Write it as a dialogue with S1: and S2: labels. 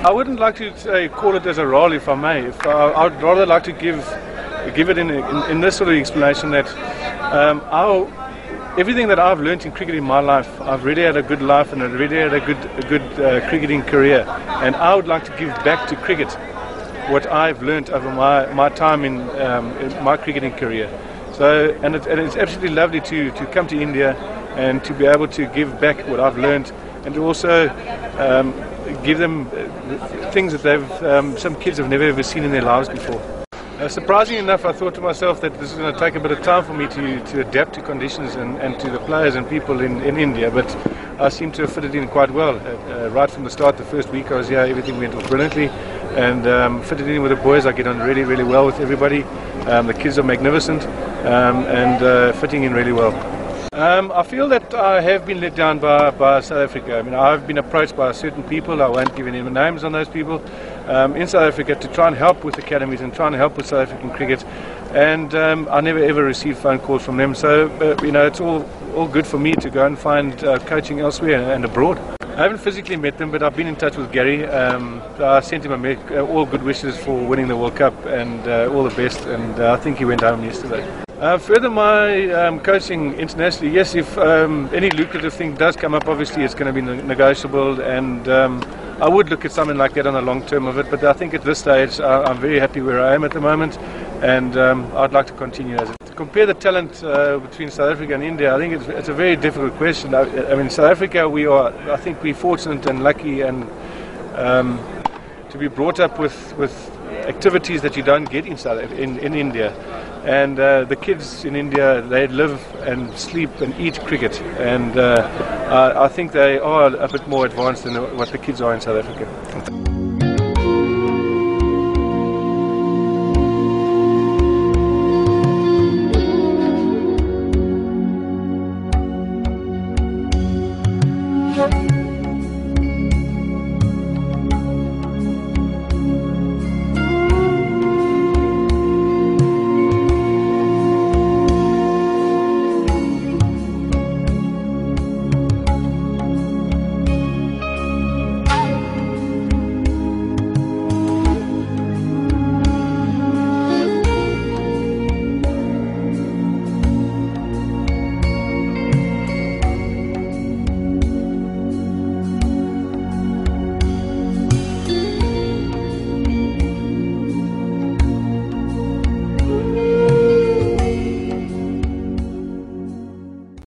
S1: I wouldn't like to say, call it as a role, if I may. I would rather like to give it in this sort of explanation that everything that I've learned in cricket in my life, I've really had a good life and I've really had a good cricketing career, and I would like to give back to cricket what I've learned over my time in my cricketing career. So, and it's absolutely lovely to come to India and to be able to give back what I've learned, and to also give them things that some kids have never ever seen in their lives before. Surprisingly enough, I thought to myself that this is going to take a bit of time for me to adapt to conditions and to the players and people in India, but I seem to have fitted in quite well. Right from the start, the first week I was here, everything went off brilliantly, and fitted in with the boys. I get on really, really well with everybody. The kids are magnificent, and fitting in really well. I feel that I have been let down by South Africa. I mean, I've been approached by certain people, I won't give any names on those people, in South Africa to try and help with academies and try and help with South African cricket, and I never ever received phone calls from them, so it's all good for me to go and find coaching elsewhere and abroad. I haven't physically met them, but I've been in touch with Gary. I sent him all good wishes for winning the World Cup, and all the best, and I think he went home yesterday. Further, my coaching internationally, yes, if any lucrative thing does come up, obviously it's going to be negotiable, and I would look at something like that on the long term of it, but I think at this stage I'm very happy where I am at the moment, and I'd like to continue as it. To compare the talent between South Africa and India, I think it's a very difficult question. I mean, South Africa, I think we're fortunate and lucky and to be brought up with activities that you don't get in India. And the kids in India, they live and sleep and eat cricket, and I think they are a bit more advanced than what the kids are in South Africa.